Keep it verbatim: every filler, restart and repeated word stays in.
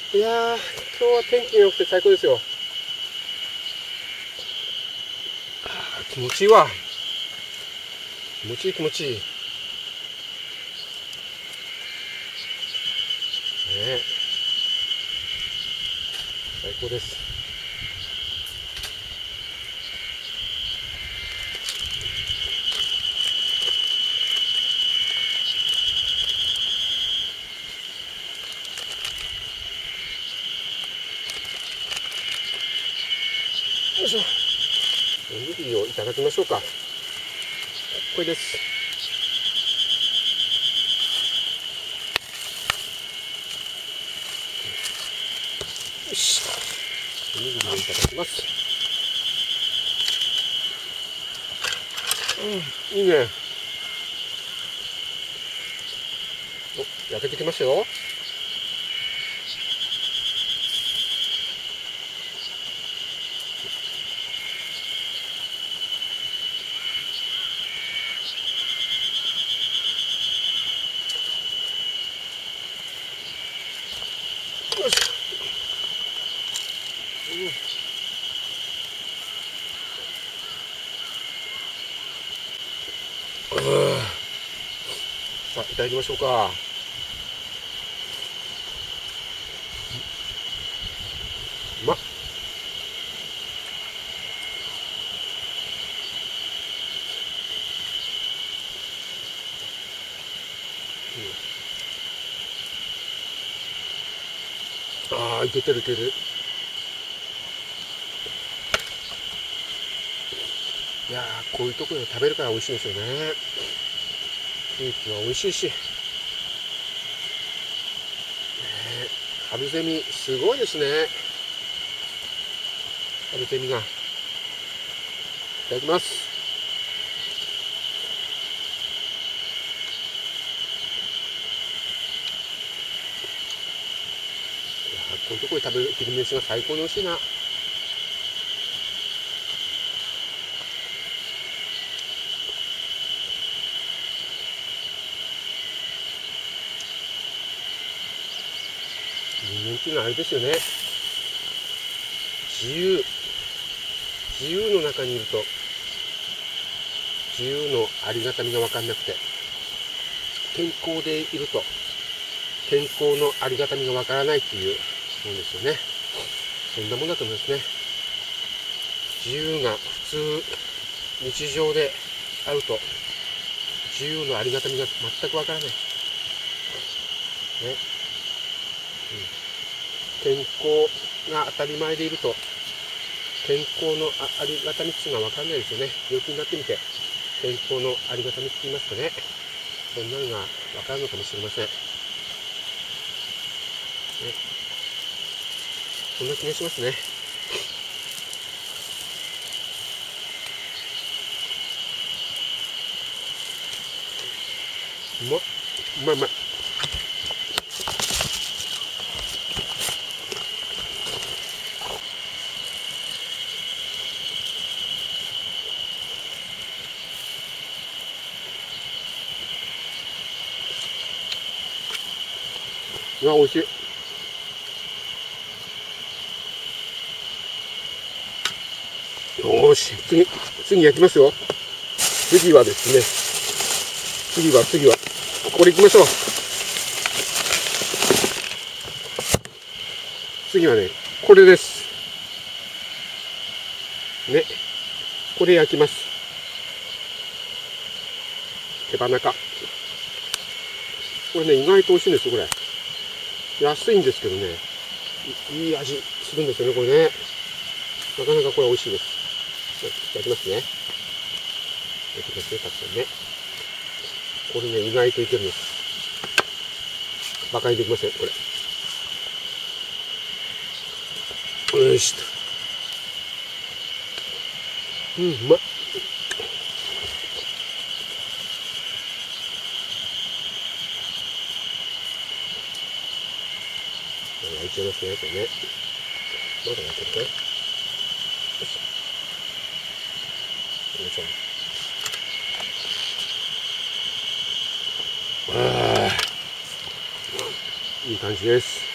いやー、今日は天気が良くて最高ですよ。あー、気持ちいいわ。気持ちいい気持ちいい。ねえ、最高です。よいしょ。おにぎりをいただきましょうか。これです。よし。おにぎりをいただきます。うん、いいね。お、焼けてきましたよ。よいしょ。うん、さあ、いただきましょうか。うまっ。うん、ああ、いけてるいける。いやー、こういうところで食べるから美味しいんですよね。空気は美味しいし、ね、春ゼミすごいですね。春ゼミが。いただきます。いやー、こういうところで食べる昼飯が最高に美味しいな。人間っていうのはあれですよね。自由。自由の中にいると、自由のありがたみが分かんなくて、健康でいると、健康のありがたみが分からないっていうもんですよね。そんなもんだと思いますね。自由が普通、日常であると、自由のありがたみが全く分からない。ね。うん、健康が当たり前でいると、健康の あ, ありがたみっていうのは分かんないですよね。病気になってみて、健康のありがたみって言いますかね。そんなのが分かるのかもしれません。ね、そんな気がしますね。うまっ、うまいうまい。うわ、美味しい。よーし、次、次焼きますよ。次はですね、次は次は、これ行きましょう。次はね、これです。ね、これ焼きます。手羽中。これね、意外と美味しいんですよ、これ。安いんですけどね、いい味するんですよね、これね。なかなかこれ美味しいです。いただきますね。いただきますね、たくさんね。これね、意外といけるんです。バカにできません、これ。よしと。うん、うまっ。焼いちゃいますね、これね。まだ焼けるかな。よし。よいしょ。ああ、いい感じです。